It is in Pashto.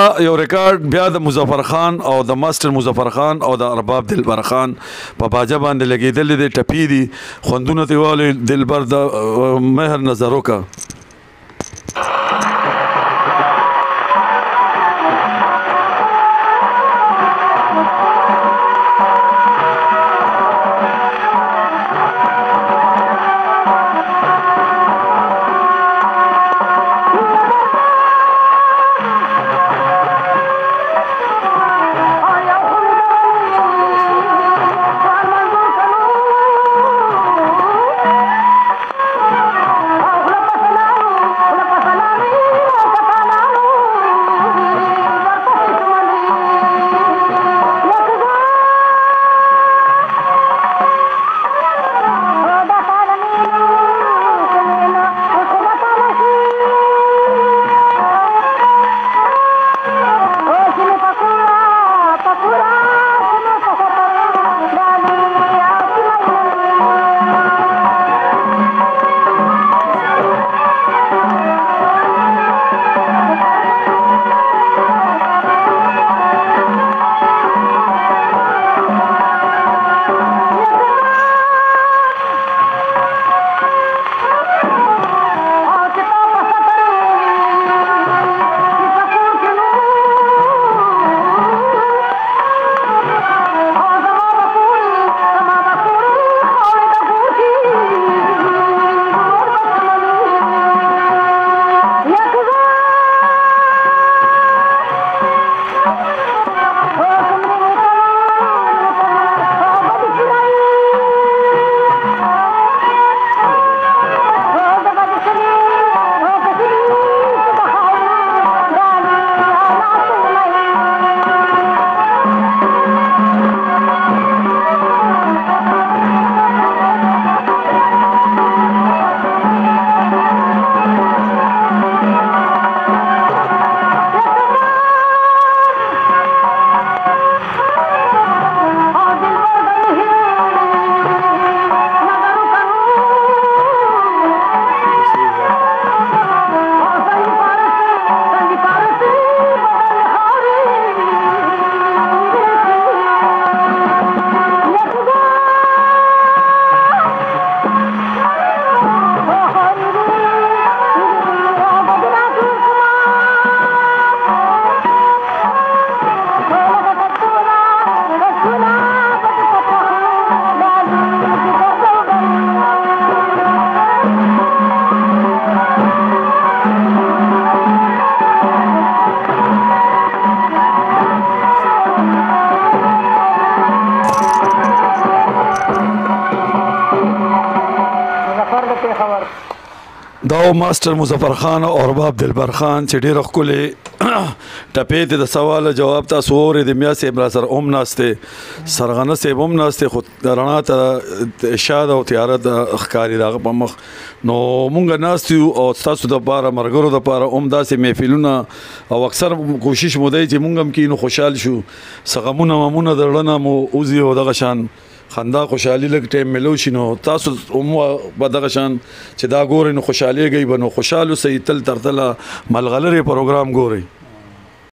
یو ریکارډ بیا د مظفر خان او د ماسټر مظفر خان او د ارباب دلبر خان په باجه باندې لګېدلې دي ټپي دي خوندونه ترې والي دلبر د مهر نظر وکړه دا ماسټر مظفر خان او ارباب دلبر خان چې ډېر ښکلې ټپې ته د سوال جواب تاسو اورئ د میا صاحب را سره هم ناستې سرغنه صاحب هم ناستې خو رڼا ته شاد او تیاره د ښکاري د هغه په مخ نو مونږ ناست یو او ستاسو دپاره ملګرو دپاره هم داسې محفلونه او اکثر کوشش مو دی چې مونږ هم کینو خوشحال شو څه غمونه ومونه د زړه نه مو وځي او دغه شان خندا خوشحالي لږ ټایم ملو شي نو تاسو هم به دغه شان چې دا ګورئ نو خوشحالېږئ به نو خوشحال اوسئ تل تر تله ملغلرې پروګرام ګورئ